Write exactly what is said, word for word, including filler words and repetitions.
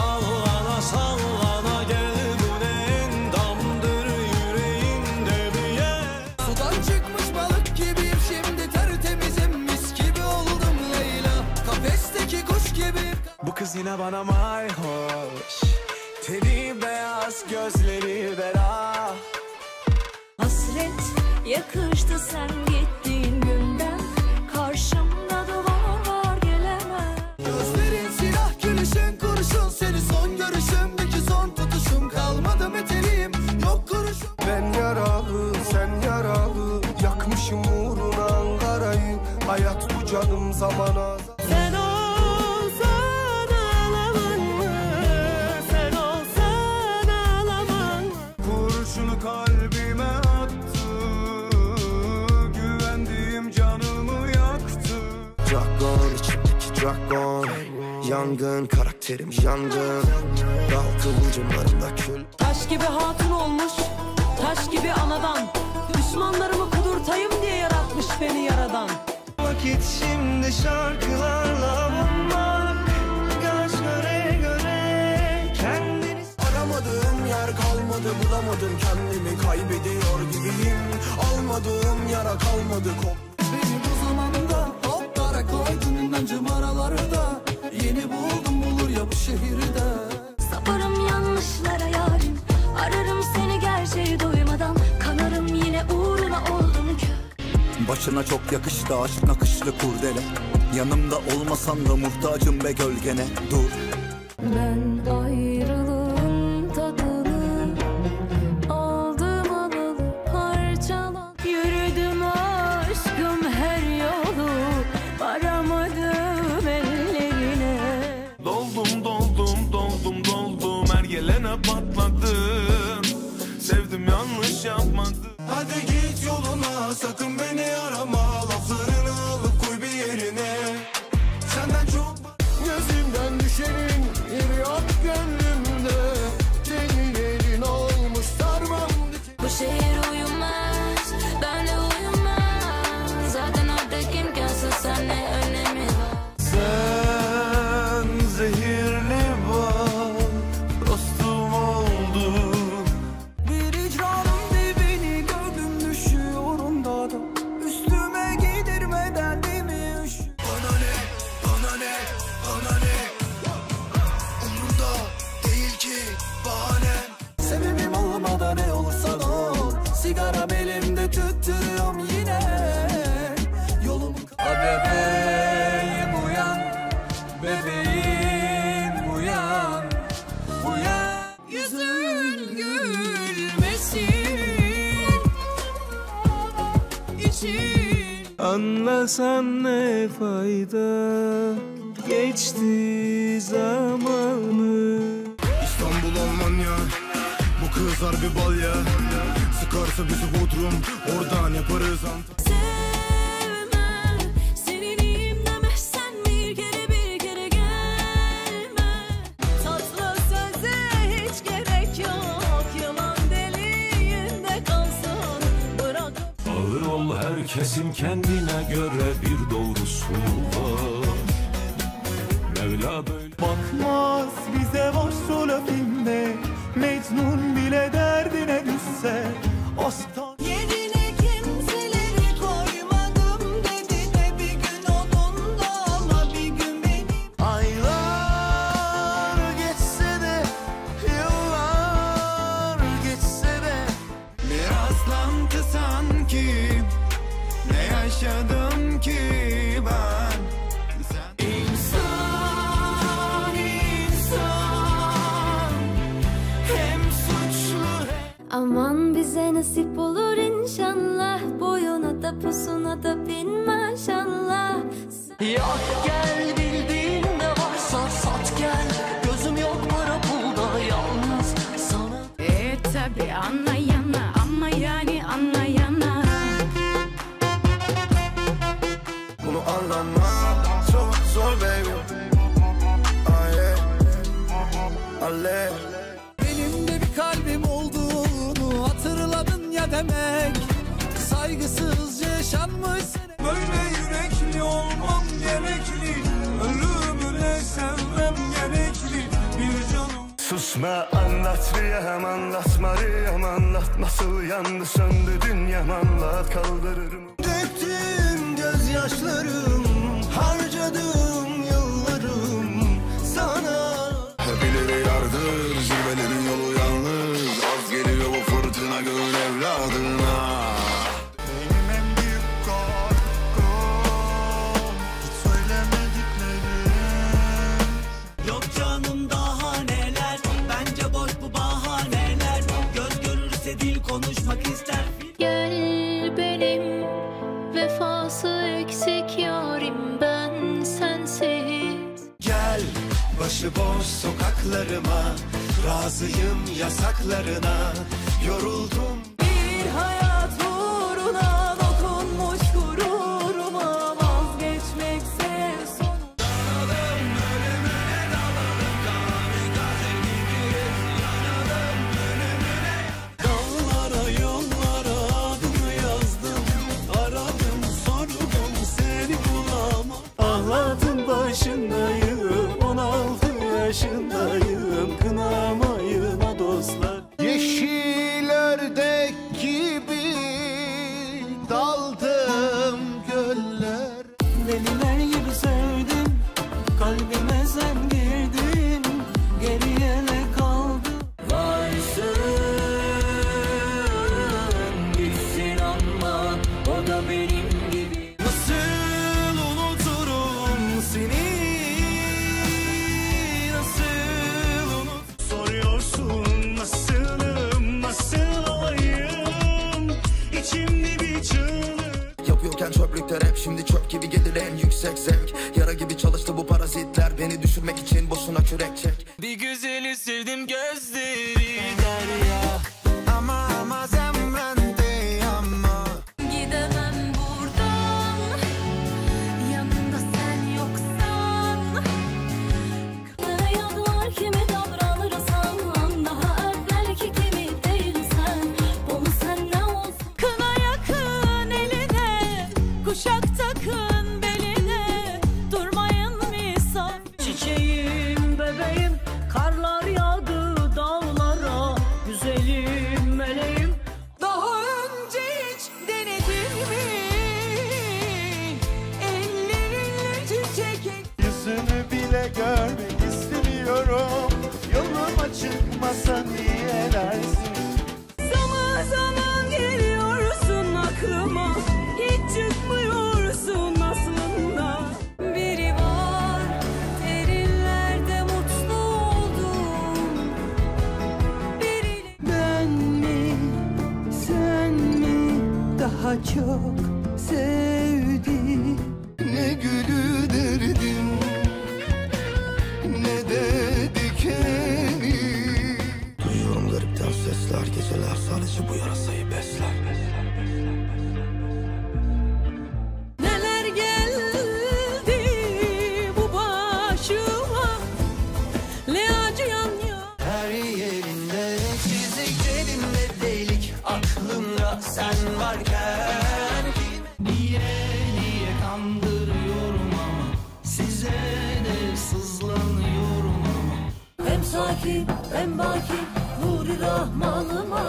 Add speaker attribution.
Speaker 1: Sallana sallana gel, bu ne endamdır yüreğinde büyüyen.
Speaker 2: Sudan çıkmış balık gibiyim şimdi, tertemizim, mis gibi oldum Leyla. Kafesteki kuş gibi.
Speaker 1: Bu kız yine bana mayhoş, teni beyaz, gözleri bera.
Speaker 3: Hasret yakıştı sen gittiğin günden, karşımda duvar var gelemem.
Speaker 2: Gözlerin silah, gülüşün kurşun, seni son görüşümdeki son tutuşum. Kalmadı meteliyim, yok kuruşum.
Speaker 4: Ben yaralı, sen yaralı, yakmışım uğruna Ankara'yı. Hayat bu canım, zamana.
Speaker 3: Sen olsan ağlamam mı? Sen olsan ağlamam mı?
Speaker 4: Kurşunu kalbime attı, güvendiğim canımı yaktı. Dragon, içimdeki dragon, yangın, karakterim yangın. Dal kıvılcımlarımda kül.
Speaker 5: Taş gibi hatun olmuş, taş gibi anadan. Düşmanlarımı kudurtayım diye yaratmış beni yaradan.
Speaker 4: Vakit şimdi şarkılarla bulmak, göz göre göre kendini. Aramadığım yer kalmadı, bulamadım kendimi, kaybediyor gibiyim. Almadığım yara kalmadı, kop.
Speaker 2: Beni bu zamanda hoplara koydun inancım aralarda. Yeni buldum bulur ya bu şehirde.
Speaker 3: Saparım yanlışlara yarim, ararım seni gerçeği duymadan. Kanarım yine uğruna oldum ki.
Speaker 6: Başına çok yakıştı aşk nakışlı kurdele. Yanımda olmasan da muhtacım be gölgene. Dur.
Speaker 3: Ben ayrılığın tadını aldım alalı parçalan. Yürüdüm aşkım her yolu, varamadım ellerine.
Speaker 1: Doldum doldum doldum doldum, her gelene patladın. Sevdim yanlış yapmadım.
Speaker 4: Hadi git yoluna, sakın beni arama. Laflarını alıp koy bir yerine. Senden çok gözümden düşenin yeri yok gönlümde. Senin elin olmuş sarmam diken.
Speaker 3: Bu şehir uyumaz, benle uyumaz. Zaten artık imkansız, sen ne önemi var?
Speaker 1: Sen zehirli bal, dostum oldun.
Speaker 2: Bir icranım dibini gördüm, düşüyorum dağda. Üstüme giydirmeden dimi üş.
Speaker 4: Bana ne, bana ne, bana ne? Umurumda değil ki bahanem.
Speaker 2: Sebebim olmadan ne olursa da ol. Sigaram elimde tüttürüyorum yine. Yolumu
Speaker 1: A bebeğim uyan, bebeğim uyan, uyan.
Speaker 3: Yüzün gülmesin için.
Speaker 1: Anlasan ne fayda, geçti zamanı.
Speaker 4: İstanbul, Almanya, bu kızlar bir bal ya. Sıkarsa bizi Bodrum, oradan yaparız Antalya.
Speaker 3: Sevmem, seniniyim demezsen bir kere bir kere gelme. Tatlı söze hiç gerek yok, yalan deliğinde kalsın, bırak.
Speaker 1: Ağır ol, herkesin kendine göre bir doğrusu var. Mevla böyle
Speaker 7: Bakmaz bize başrol filmde, Mecnun bile derdine düşse. Aşktan
Speaker 3: Yerine kimseleri koymadım dedi de bir gün onunla ama bir gün benim.
Speaker 4: Aylar geçse de, yıllar geçse de, bir rastlantı sanki. Ne yaşadım ki ben? Sen
Speaker 3: İnsan, insan, hem suçlu hem... Aman bize nasip olur inşallah, boyuna da pusuna da bin maşallah.
Speaker 5: Yak gel, bildiğinde varsa sat gel. Gözüm yok para pulda, yalnız sana.
Speaker 3: E tabi anlayana, ama yani anlayana.
Speaker 4: bunu anlamak çok zor baby. Aye, ale.
Speaker 2: benim de bir kalbim olduğunu hatırladın ya demek. Saygısızca yaşanmış sene.
Speaker 1: böyle yürekli olmam gerekli. Ölümüne sevmem gerekli. Bir can
Speaker 4: Susma anlatmayayım anlatmalıyım anlat. Nasıl yandı söndü dünyam anlat kaldırırım. Döktüm gözyaşlarım, harcadım yıllarım sana. Birileri yardır, zirvelerin yolu yalnız. Az geliyor bu fırtına gönül evladına. Benim en büyük korkum hiç söylemediklerim.
Speaker 2: Yok canım daha neler, bence boş bu bahaneler. Göz görürse dil konuşmak ister.
Speaker 3: Gel benim vefası eksik yarim, ben sensiz.
Speaker 2: Gel başıboş sokaklarıma, razıyım yasaklarına. Yoruldum bir hayat uğruna, dokunmuş gururuma. Vazgeçmekse sonu. Dağıldım ölümüne, dağıldım kamikaze gibi. Yanalım ölümüne. Dağlara yollara adını yazdım. Aradım sordum seni bulamam.
Speaker 7: Ahlatın başındayım, on altı yaşındayım. Kınamayın o dostlar.
Speaker 4: Yeşil ördek gibi daldım göller.
Speaker 7: Deliler gibi sevdim, kalbime sen girdin. Geriye ne kaldı?
Speaker 2: Varsın gitsin ama o da benim gibi. Nasıl unuturum seni? Nasıl unut?
Speaker 7: Soruyorsun nasılım, nasıl olayım? İçimde bir çığlık.
Speaker 8: Yapıyorken çöplükte rap, şimdi çöp gibi gelir en yüksek zevk. Yara gibi çalıştı bu parazitler, beni düşürmek için boşuna kürek çek.
Speaker 2: Bir güzeli sevdim gözleri derya. Ama ama sen bende ama.
Speaker 3: Gidemem buradan, yanımda sen yoksan. Dayanlar kimi davranırsan, daha evvel ki kimi değilsen. Bunu senden olsun. Kına yakın eline, kuşak takın beline. Durmayın misal.
Speaker 5: Çiçeğim bebeğim, karlar yağdı dağlara. Güzelim meleğim,
Speaker 2: Daha önce hiç denedin mi? Ellerinle çiçek ek.
Speaker 7: Yüzünü bile görmek istemiyorum. Yoluma çıkmasa niye dersin?
Speaker 5: zaman zaman geliyorsun aklıma. Hiç çıkmıyorsun aslında.
Speaker 3: Biri var, derinlerde mutlu oldum. Biriyle
Speaker 2: Ben mi, sen mi daha çok sevdim? Ne gülü derdim, ne de dikeni.
Speaker 8: Duyuyorum garipten sesler, geceler sadece bu yarasayı besler.
Speaker 5: Neler geldi bu başıma, ne acıyan ya.
Speaker 2: Her yerinde çizik, cebimde delik. Aklımda sen varken niye niye kandırıyorum ama size de sızlanıyorum ama.
Speaker 5: Hem sakin hem baki, Nuri Rahmanıma.